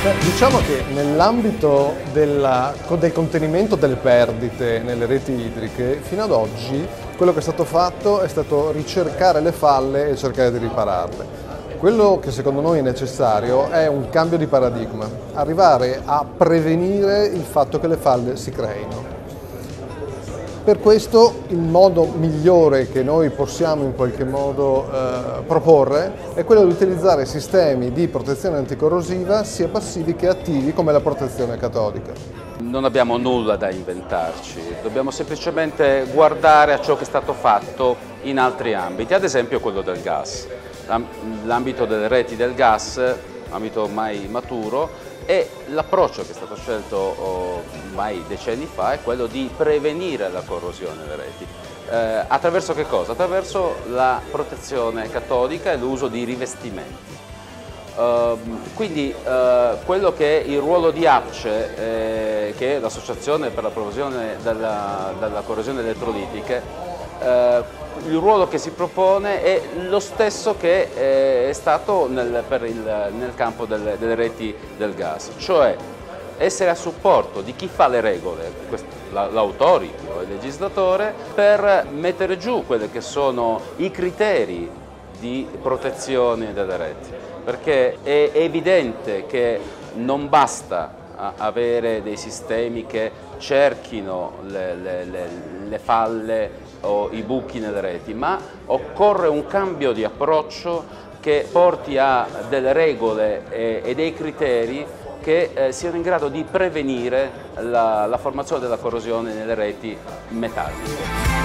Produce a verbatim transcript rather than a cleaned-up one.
Beh, diciamo che nell'ambito della- del contenimento delle perdite nelle reti idriche, fino ad oggi quello che è stato fatto è stato ricercare le falle e cercare di ripararle. Quello che secondo noi è necessario è un cambio di paradigma, arrivare a prevenire il fatto che le falle si creino. Per questo il modo migliore che noi possiamo in qualche modo eh, proporre è quello di utilizzare sistemi di protezione anticorrosiva sia passivi che attivi come la protezione catodica. Non abbiamo nulla da inventarci, dobbiamo semplicemente guardare a ciò che è stato fatto in altri ambiti, ad esempio quello del gas. L'ambito delle reti del gas, ambito ormai maturo, e l'approccio che è stato scelto ormai decenni fa è quello di prevenire la corrosione delle reti. Eh, attraverso che cosa? Attraverso la protezione catodica e l'uso di rivestimenti. Uh, quindi uh, quello che è il ruolo di A P C E, eh, che è l'Associazione per la Prevenzione della, della Corrosione elettrolitiche, uh, il ruolo che si propone è lo stesso che eh, è stato nel, per il, nel campo delle, delle reti del gas, cioè essere a supporto di chi fa le regole, l'autority o il legislatore, per mettere giù quelli che sono i criteri di protezione delle reti, perché è evidente che non basta avere dei sistemi che cerchino le, le, le, le falle o i buchi nelle reti, ma occorre un cambio di approccio che porti a delle regole e, e dei criteri che eh, siano in grado di prevenire la, la formazione della corrosione nelle reti metalliche.